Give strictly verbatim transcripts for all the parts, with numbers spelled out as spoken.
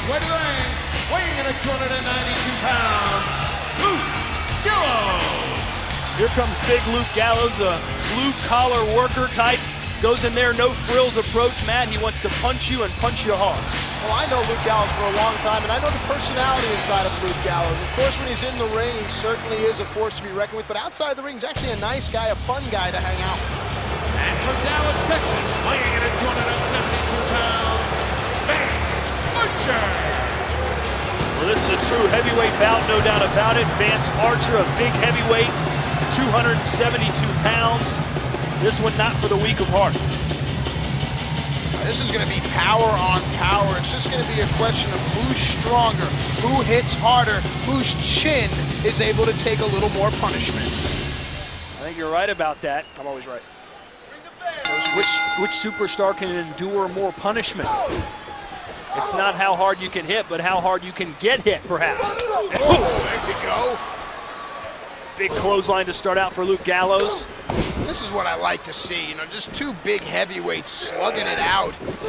way to the ring, weighing in at two hundred ninety-two pounds, Luke Gallows. Here comes big Luke Gallows, a blue-collar worker type. Goes in there, no frills approach, Matt. He wants to punch you and punch you hard. Well, I know Luke Gallows for a long time, and I know the personality inside of Luke Gallows. Of course, when he's in the ring, he certainly is a force to be reckoned with, but outside the ring, he's actually a nice guy, a fun guy to hang out with. And from Dallas, Texas, weighing in at two hundred seventy-two pounds, Vance Archer. Well, this is a true heavyweight bout, no doubt about it. Vance Archer, a big heavyweight, two hundred seventy-two pounds. This one not for the weak of heart. This is going to be power on power. It's just going to be a question of who's stronger, who hits harder, whose chin is able to take a little more punishment. I think you're right about that. I'm always right. Which, which superstar can endure more punishment? It's not how hard you can hit, but how hard you can get hit, perhaps. Oh, there we go. Big clothesline to start out for Luke Gallows. This is what I like to see, you know, just two big heavyweights slugging it out.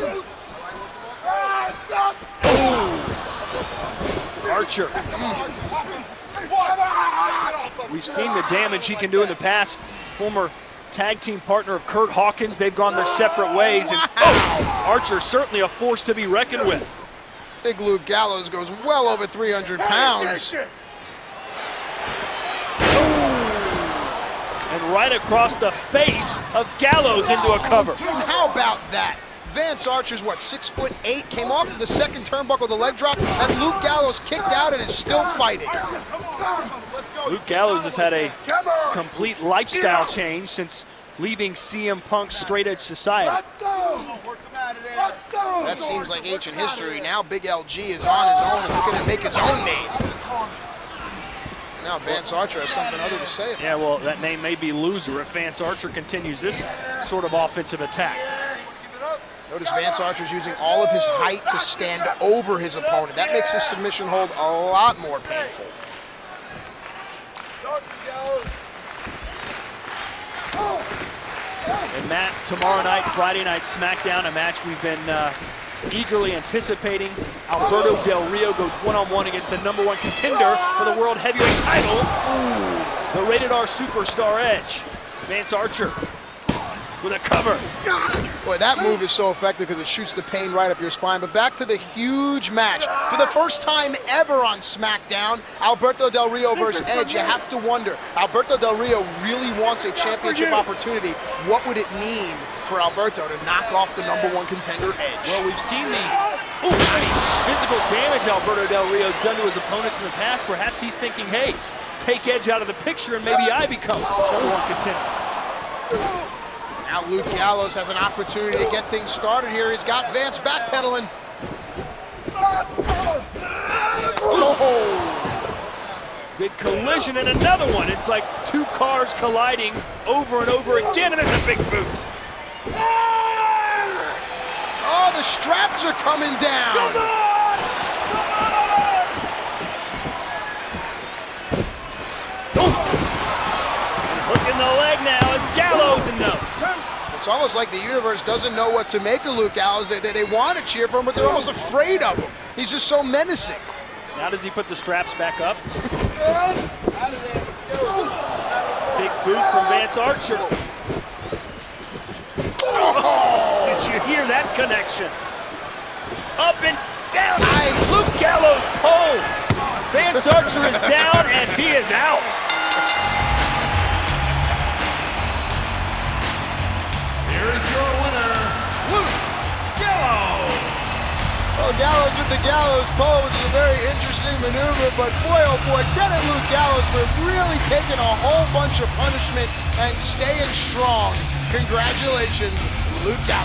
Ooh. Archer. Mm. We've seen the damage he can do in the past. Former tag team partner of Kurt Hawkins. They've gone their separate ways. And oh, Archer certainly a force to be reckoned with. Big Luke Gallows goes well over three hundred pounds. And right across the face of Gallows into a cover. How about that? Vance Archer's, what, six foot eight, came off of the second turnbuckle with a leg drop, and Luke Gallows kicked out and is still fighting. Luke Gallows has had a complete lifestyle change since leaving C M Punk's Straight Edge Society. That seems like ancient history. Now Big L G is on his own and looking to make his own name. Now Vance Archer has something other to say. Yeah, well, that name may be loser if Vance Archer continues this sort of offensive attack. Notice Vance Archer's using all of his height to stand over his opponent. That makes his submission hold a lot more painful. And Matt, tomorrow night, Friday Night SmackDown, a match we've been uh, eagerly anticipating. Alberto Del Rio goes one-on-one against the number one contender for the World Heavyweight title, Ooh, the Rated R Superstar Edge. Vance Archer with a cover. Boy, that move is so effective because it shoots the pain right up your spine. But back to the huge match. For the first time ever on SmackDown, Alberto Del Rio versus Edge. You have to wonder, Alberto Del Rio really wants a championship opportunity. What would it mean for Alberto to knock off the number one contender, Edge? Well, we've seen the ooh, nice physical damage Alberto Del Rio's done to his opponents in the past. Perhaps he's thinking, hey, take Edge out of the picture and maybe I become number one contender. Now Luke Gallows has an opportunity to get things started here. He's got Vance backpedaling. Oh. Big collision and another one. It's like two cars colliding over and over again, and there's a big boot. Oh, the straps are coming down. Come on! Come on! Oh. And hooking the leg now is Gallows, and no. It's almost like the universe doesn't know what to make of Luke Gallows. They, they, they want to cheer for him, but they're almost afraid of him. He's just so menacing. Now does he put the straps back up? Big boot from Vance Archer. Oh, did you hear that connection? Up and down. Nice. Luke Gallows pole. Vance Archer is down and he is out. Here is your winner, Luke Gallows. Well, Gallows with the Gallows pole, which is a very interesting maneuver, but boy, oh boy, credit Luke Gallows for really taking a whole bunch of punishment and staying strong. Congratulations, Luke Gallows.